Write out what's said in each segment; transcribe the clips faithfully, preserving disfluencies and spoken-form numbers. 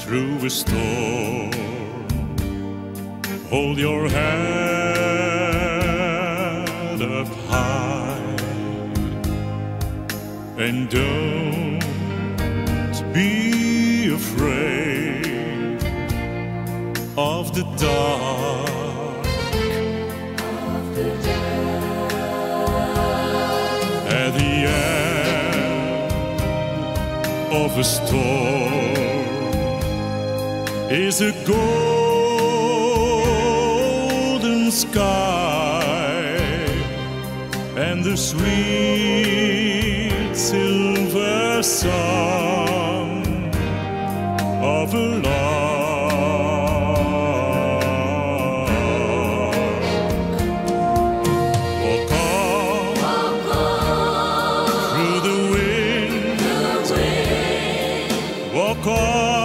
through a storm. Hold your head up high and don't be afraid of the dark. Of the dark. At the end of a storm is a golden sky and the sweet silver song of a lark. Walk on, Walk on through the wind, the wind. walk on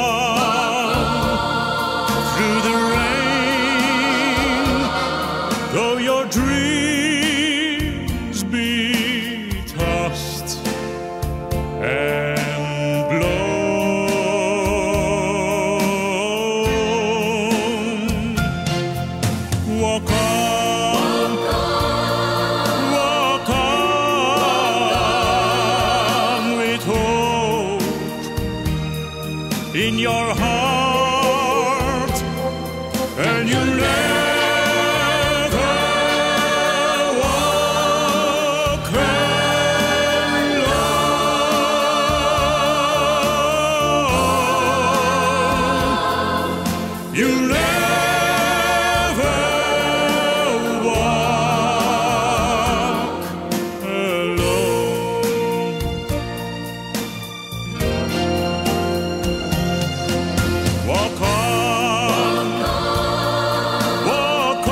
through the rain, though your dreams be tossed and blown. Walk on, walk on with hope in your heart, and you'll never walk alone. You'll never walk alone. Walk on, walk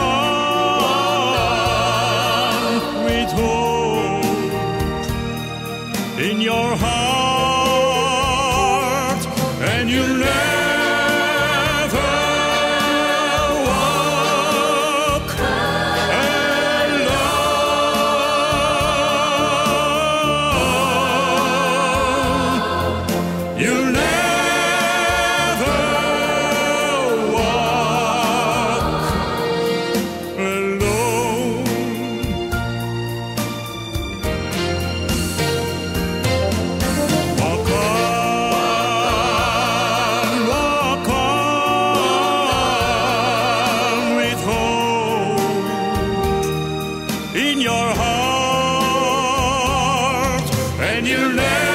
on with hope in your heart, and you'll never walk alone. You'll never in your heart, and you'll never